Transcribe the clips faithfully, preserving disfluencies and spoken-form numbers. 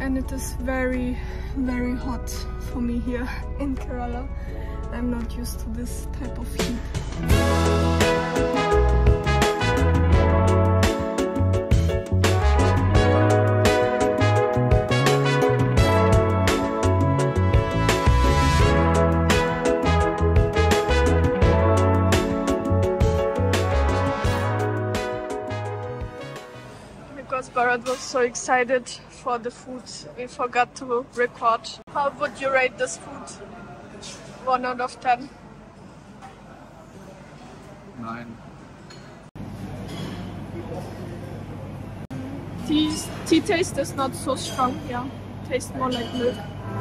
and it is very, very hot for me here in Kerala. I'm not used to this type of heat. Because Bharat was so excited for the food, we forgot to record. How would you rate this food? one out of ten? nine. Tea, tea taste is not so strong here. Tastes more like milk.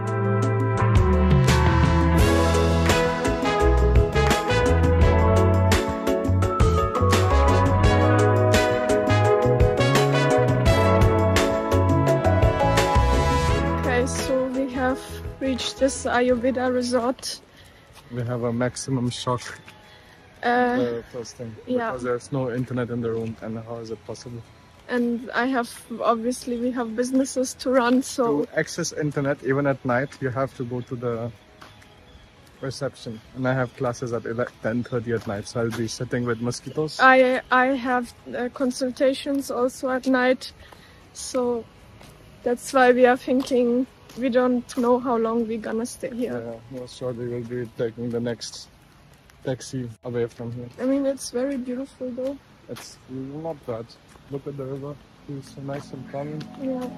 Reached this Ayurveda resort. We have a maximum shock. Uh, the first thing, yeah. Because there's no internet in the room, and how is it possible? And I have, obviously we have businesses to run, so... To access internet, even at night, you have to go to the reception. And I have classes at ten thirty at night, so I'll be sitting with mosquitoes. I, I have uh, consultations also at night, so that's why we are thinking we don't know how long we're gonna stay here. Yeah, most shortly we'll be taking the next taxi away from here. I mean, it's very beautiful though. It's not bad. Look at the river. It's so nice and calming. Yeah.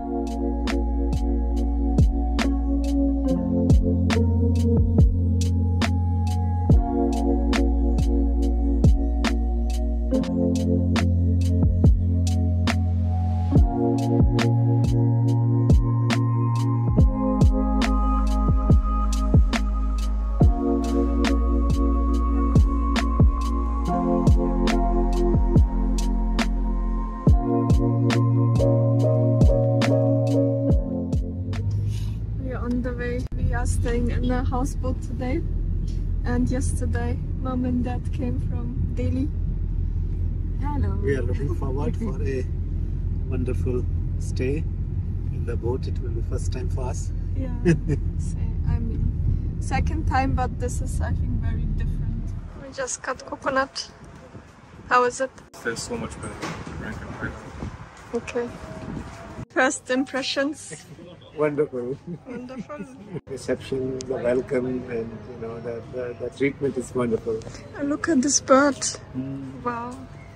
Staying in a houseboat today, and yesterday mom and dad came from Delhi. Hello. We are looking forward for a wonderful stay in the boat. It will be first time for us. Yeah, I mean second time, but this is I think very different. We just cut coconut. How is it? There's so much better to drink it right now. Okay. First impressions. Wonderful. Wonderful. Reception, the welcome, and you know the, the, the treatment is wonderful. And look at this bird. Mm. Wow.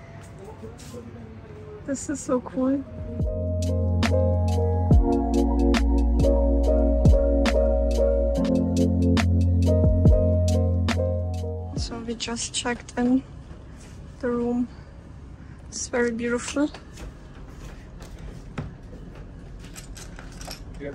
This is so cool. So we just checked in the room. It's very beautiful. Yeah.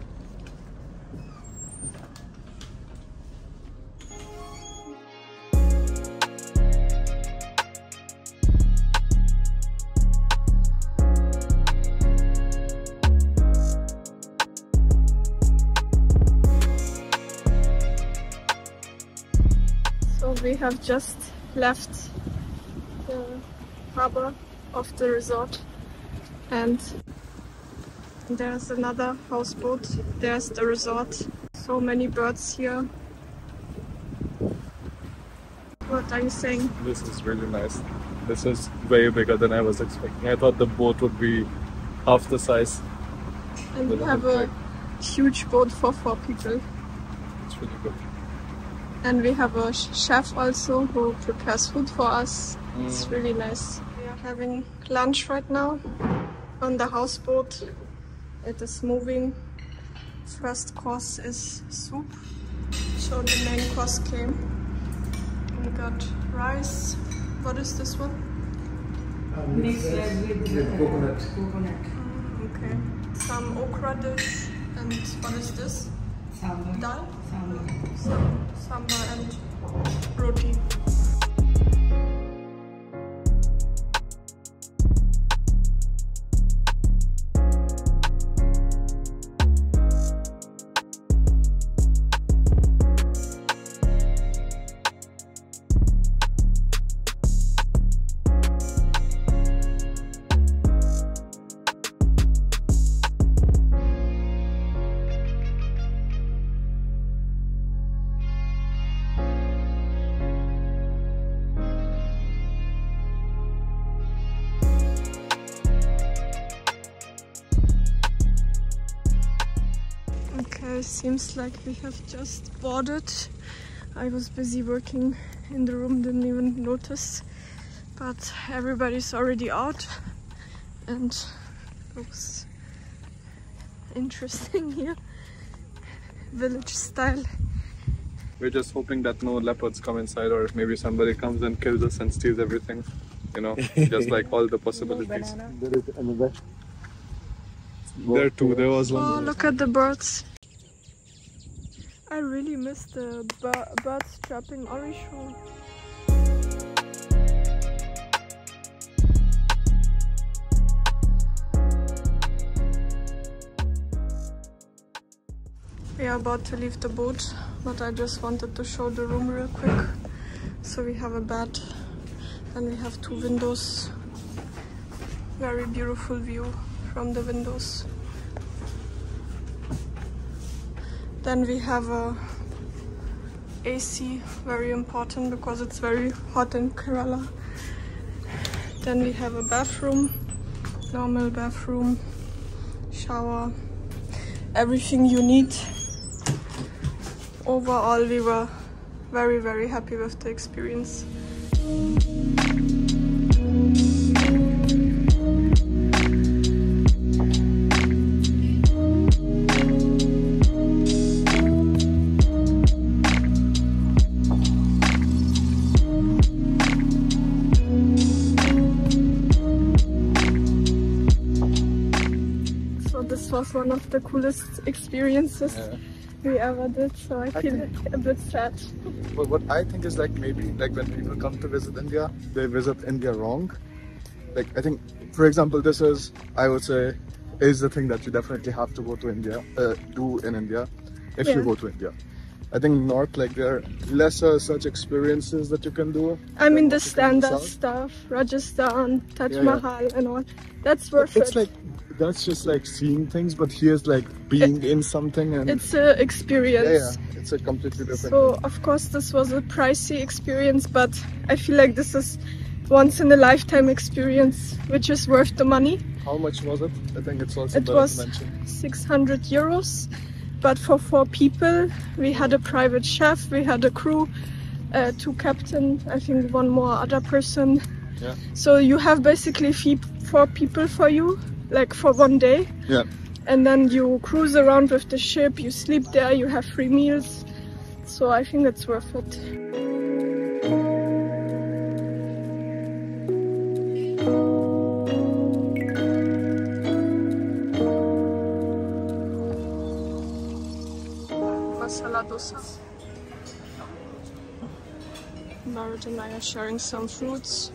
So we have just left the harbor of the resort, and there's another houseboat. There's the resort. So many birds here. What are you saying? This is really nice. This is way bigger than I was expecting. I thought the boat would be half the size. And we have a huge boat for four people. It's really good. And we have a chef also who prepares food for us. Mm. It's really nice. We are having lunch right now on the houseboat. It is moving. First course is soup. So the main course came. We got rice. What is this one? Um, with, uh, with coconut. Coconut. Mm, okay. Some okra dish. And what is this? Sambar. Dal? Sambar. Sam sambar and roti. guys, seems like we have just boarded. I was busy working in the room, didn't even notice. But everybody's already out and looks interesting here. Village style. We're just hoping that no leopards come inside, or maybe somebody comes and kills us and steals everything. You know, just like all the possibilities. There is another. There too, there was one. Oh, look at the birds. I really miss the bir birds chirping Orishu. We are about to leave the boat, but I just wanted to show the room real quick. So we have a bed and we have two windows. Very beautiful view from the windows. Then we have a A C, very important because it's very hot in Kerala. Then we have a bathroom, normal bathroom, shower, everything you need. Overall, we were very, very happy with the experience. So this was one of the coolest experiences. Yeah. We ever did, so I, I feel think- a bit sad. But what I think is like maybe like when people come to visit India, they visit India wrong. Like I think, for example, this is, I would say, is the thing that you definitely have to go to India, uh, do in India, if Yeah. you go to India. I think North, like there are lesser such experiences that you can do. I than mean what the you can do standard south. stuff, Rajasthan, Taj Yeah, yeah. Mahal and all. That's worth It's it. like, that's just like seeing things, but here's like being in something and It's an experience. yeah, yeah, it's a completely different So thing. of course this was a pricey experience, but I feel like this is once in a lifetime experience, which is worth the money. How much was it? I think it's also It better was to mention. six hundred euros, but for four people. We had a private chef, we had a crew, uh, two captain, I think one more other person. Yeah. So you have basically fe- four people for you, like for one day. Yeah. And then you cruise around with the ship, you sleep there, you have free meals. So I think it's worth it. Masala dosa. Barrett and I are sharing some fruits.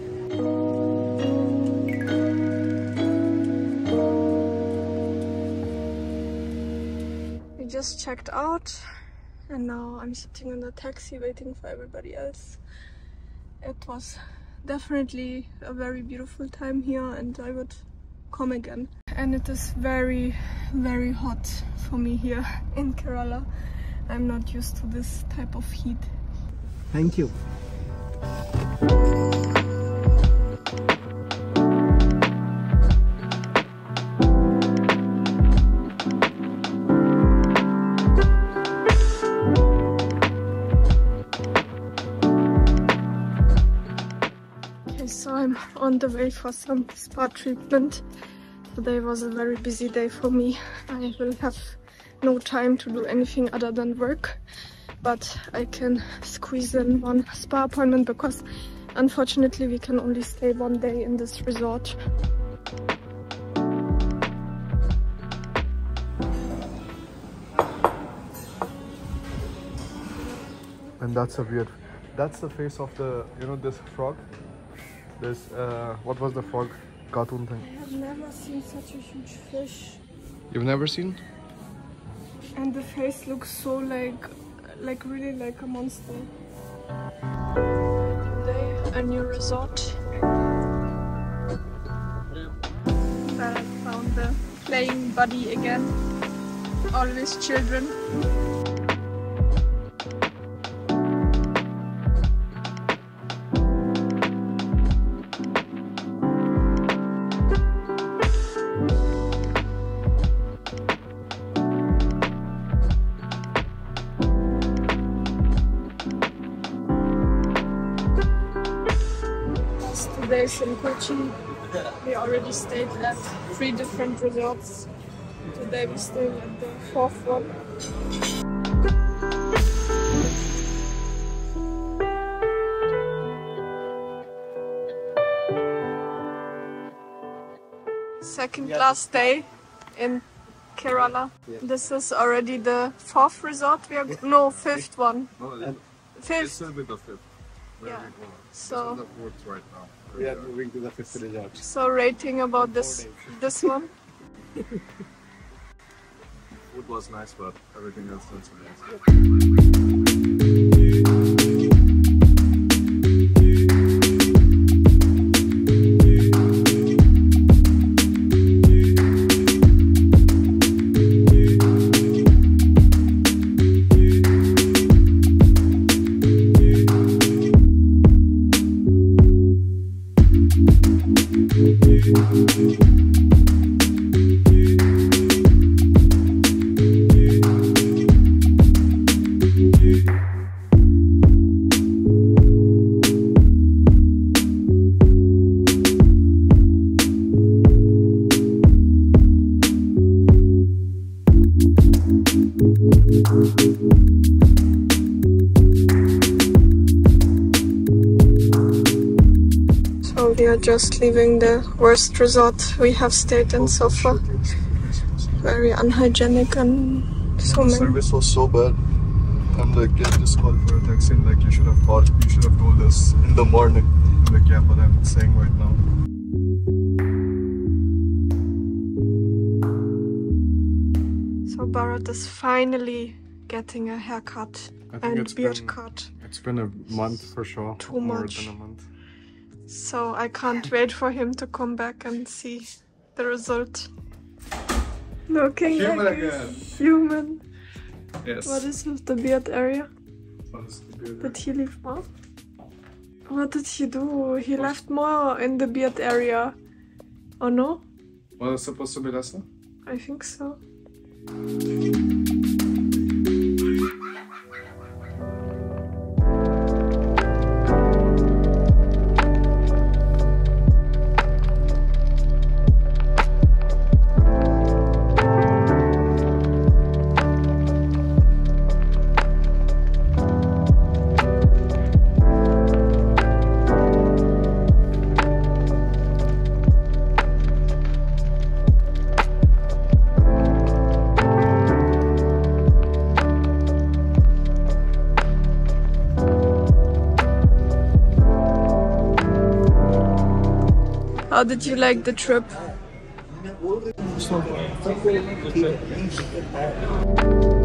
We just checked out and now I'm sitting in the taxi waiting for everybody else. It was definitely a very beautiful time here and I would come again. And it is very, very hot for me here in Kerala. I'm not used to this type of heat. Thank you. Okay, so I'm on the way for some spa treatment. Today was a very busy day for me. I will have no time to do anything other than work, but I can squeeze in one spa appointment because unfortunately we can only stay one day in this resort. And that's a weird, that's the face of the, you know, this frog. This, uh, what was the frog cartoon thing? I have never seen such a huge fish. You've never seen? And the face looks so like, like really like a monster. Today, a new resort. But I found the playing buddy again. Always children. days in Kochi. We already stayed at three different resorts. Today we're staying at the fourth one. Second last day in Kerala. Yeah. This is already the fourth resort. We are no fifth one. No, Fifth. still with the fifth. Yeah. So So the fourth right now. We are moving to the fifth resort. so rating about this this one. Food was nice, but everything else was nice. So we are just leaving the worst resort we have stayed in so far. Very unhygienic and so The many. service was so bad. I'm like, yeah, just call for a taxi. And like, you should have called. You should have told us in the morning. I'm like, yeah, but I'm saying right now. So Bharat is finally getting a haircut I think and it's beard been- cut. It's been a month for sure. Too More much. than a month. So I can't wait for him to come back and see the result. Looking Human like a again. human. Yes. What is with the beard area? What is the beard? Did he leave more? What did he do? He left more in the beard area. Oh no? Was it supposed to be lesser? I think so. How did you like the trip? So,